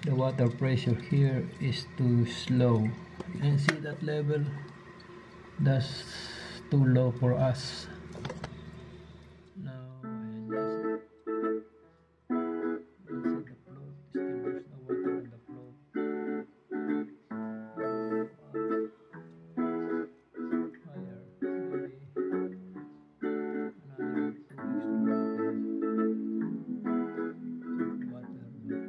the water pressure here is too slow, and see that level, that's too low for us. Now I adjust it. You see the flow, still there's no water on the flow. Higher, maybe another 2 extra water.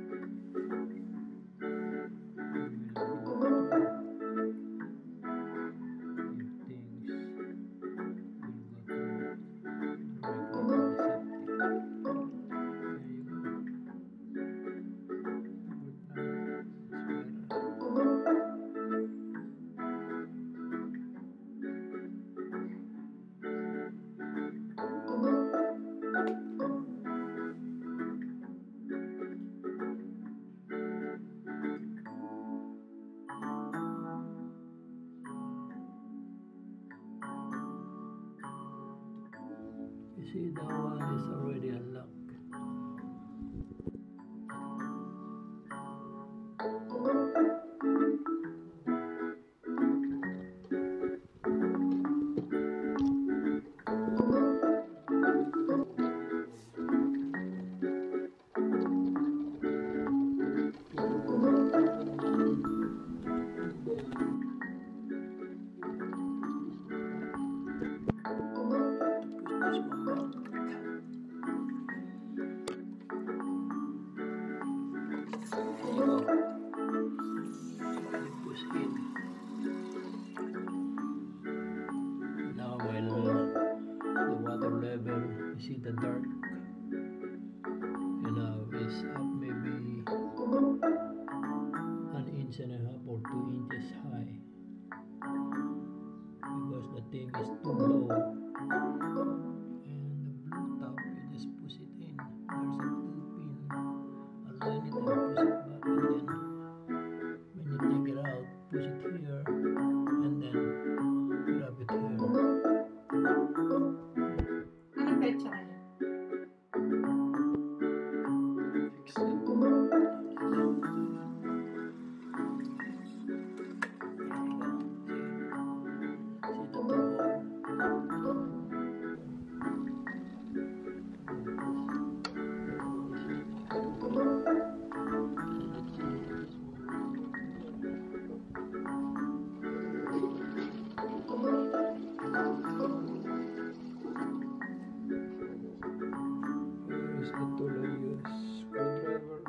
You see, that one is already unlocked. Now when the water level, you see the dark, you know, is up maybe 1.5 inches or 2 inches high, because the thing is too low. And the blue top, you just push it in. There's a 2-pin, align it and push it back, and then when you take it out, push it here and then grab it here. Anong petsa kayo? Fix it. See the two hole? Use the tool I use, screwdriver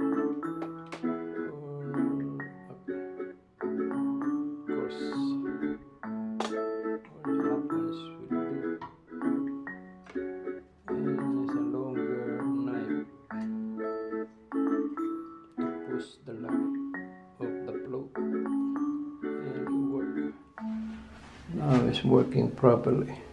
or of course, or the flat ones will do. And there's a longer knife to push the lock of the flow, and it works. Now it's working properly.